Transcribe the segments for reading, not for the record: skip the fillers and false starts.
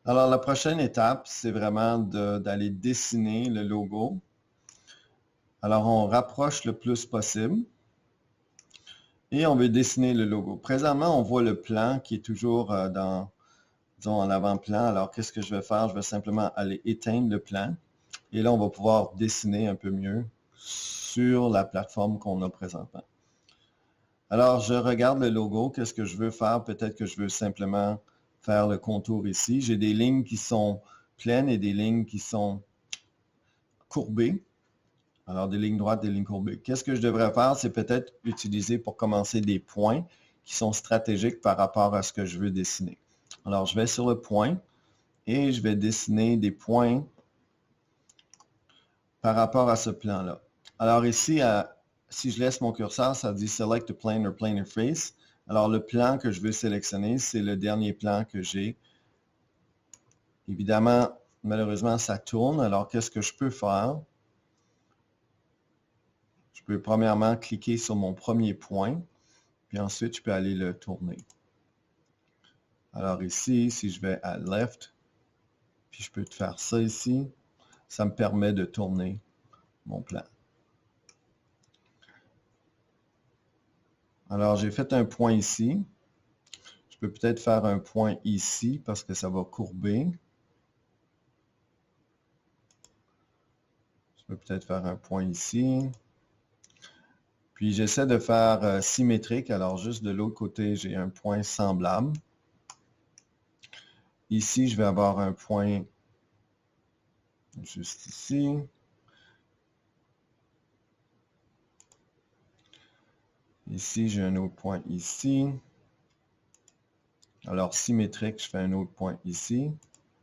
Alors, la prochaine étape, c'est vraiment d'aller dessiner le logo. Alors, on rapproche le plus possible et on veut dessiner le logo. Présentement, on voit le plan qui est toujours disons, en avant-plan. Alors, qu'est-ce que je vais faire? Je vais simplement aller éteindre le plan. Et là, on va pouvoir dessiner un peu mieux sur la plateforme qu'on a présentement. Alors, je regarde le logo. Qu'est-ce que je veux faire? Peut-être que je veux simplement faire le contour ici. J'ai des lignes qui sont pleines et des lignes qui sont courbées. Alors, des lignes droites, des lignes courbées. Qu'est-ce que je devrais faire? C'est peut-être utiliser pour commencer des points qui sont stratégiques par rapport à ce que je veux dessiner. Alors, je vais sur le point et je vais dessiner des points par rapport à ce plan-là. Alors ici, si je laisse mon curseur, ça dit Select a plane or planar face. Alors le plan que je veux sélectionner, c'est le dernier plan que j'ai. Évidemment, malheureusement, ça tourne. Alors qu'est-ce que je peux faire? Je peux premièrement cliquer sur mon premier point, puis ensuite je peux aller le tourner. Alors ici, si je vais à Left, puis je peux faire ça ici, ça me permet de tourner mon plan. Alors j'ai fait un point ici. Je peux peut-être faire un point ici parce que ça va courber. Je peux peut-être faire un point ici. Puis j'essaie de faire symétrique. Alors juste de l'autre côté, j'ai un point semblable. Ici, je vais avoir un point juste ici. Ici, j'ai un autre point ici. Alors symétrique, je fais un autre point ici.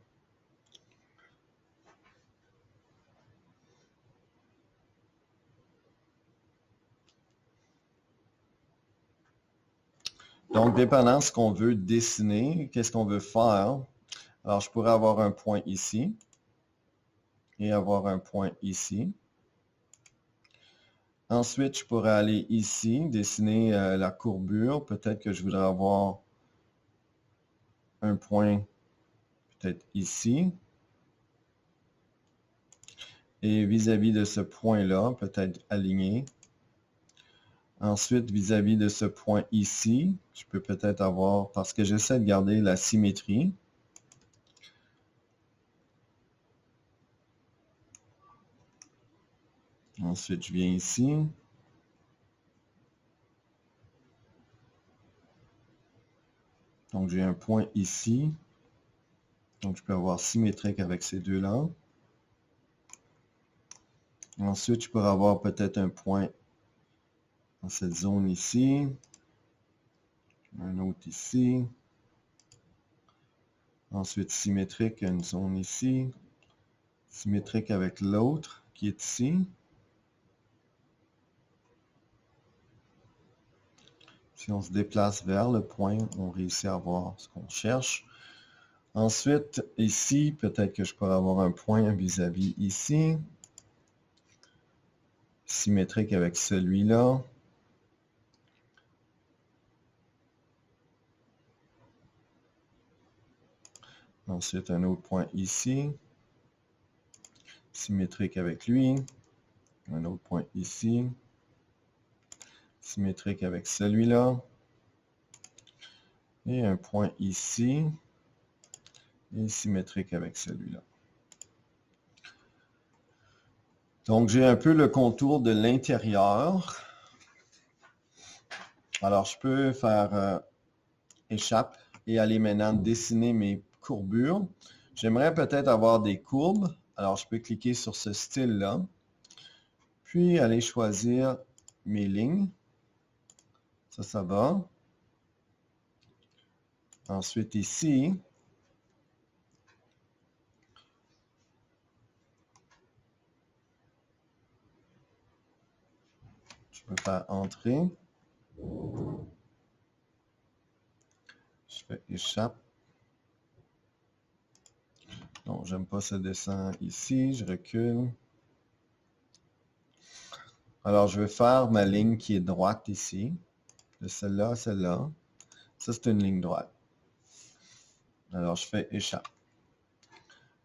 Donc, dépendant de ce qu'on veut dessiner, qu'est-ce qu'on veut faire, alors je pourrais avoir un point ici et avoir un point ici. Ensuite, je pourrais aller ici, dessiner la courbure. Peut-être que je voudrais avoir un point peut-être ici. Et vis-à-vis de ce point-là, peut-être aligné. Ensuite, vis-à-vis de ce point ici, je peux peut-être avoir, parce que j'essaie de garder la symétrie. Ensuite, je viens ici. Donc, j'ai un point ici. Donc, je peux avoir symétrique avec ces deux-là. Ensuite, je pourrais avoir peut-être un point dans cette zone ici. Un autre ici. Ensuite, symétrique, une zone ici. Symétrique avec l'autre qui est ici. Si on se déplace vers le point, on réussit à voir ce qu'on cherche. Ensuite, ici, peut-être que je pourrais avoir un point vis-à-vis ici. Symétrique avec celui-là. Ensuite, un autre point ici. Symétrique avec lui. Un autre point ici. Symétrique avec celui-là. Et un point ici. Et symétrique avec celui-là. Donc, j'ai un peu le contour de l'intérieur. Alors, je peux faire échappe et aller maintenant dessiner mes courbures. J'aimerais peut-être avoir des courbes. Alors, je peux cliquer sur ce style-là. Puis, aller choisir mes lignes. Ça va. Ensuite, ici, je peux faire entrer. Je fais échappe. Donc, j'aime pas ce dessin ici. Je recule. Alors, je vais faire ma ligne qui est droite ici. De celle-là à celle-là. Ça, c'est une ligne droite. Alors, je fais échappe.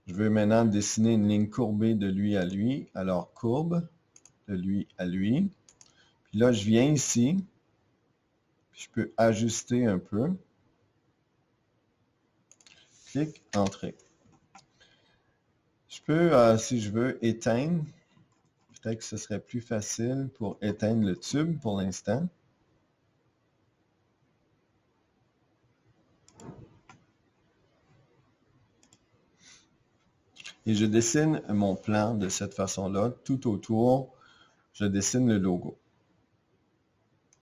Je veux maintenant dessiner une ligne courbée de lui à lui. Alors, courbe de lui à lui. Puis là, je viens ici. Puis je peux ajuster un peu. Clic, Entrée. Je peux, si je veux, éteindre. Peut-être que ce serait plus facile pour éteindre le tube pour l'instant. Et je dessine mon plan de cette façon-là. Tout autour, je dessine le logo.